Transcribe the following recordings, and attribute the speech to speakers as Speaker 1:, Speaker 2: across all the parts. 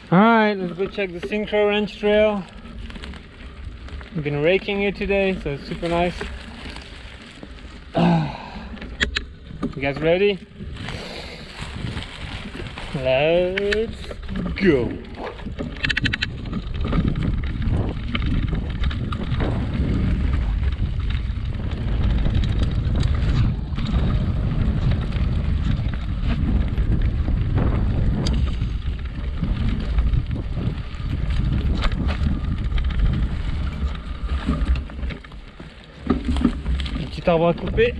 Speaker 1: Alright, let's go check the Syncroranch trail. We've been raking it today, so it's super nice. You guys ready? Let's go! Petit arbre à couper.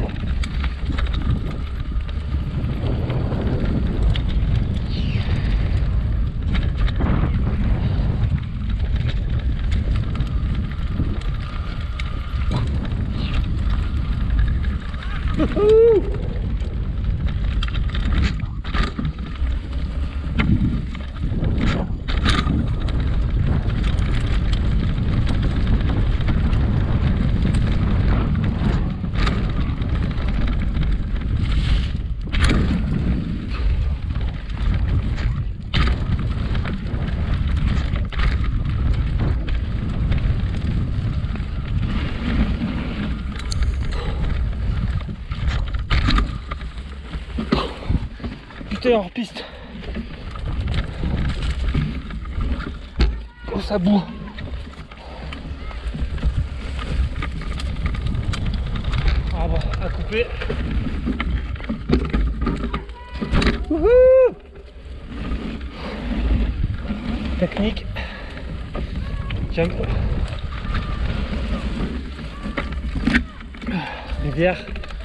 Speaker 1: Hors piste. Oh, ça boue. Arbre à couper. Wouhou! Technique. Jump. Rivière.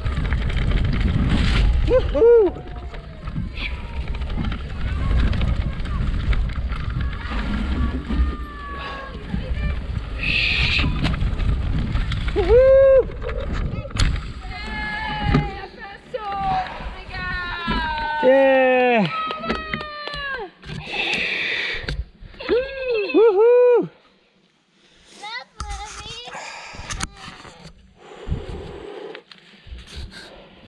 Speaker 1: Wouhou! Yeah!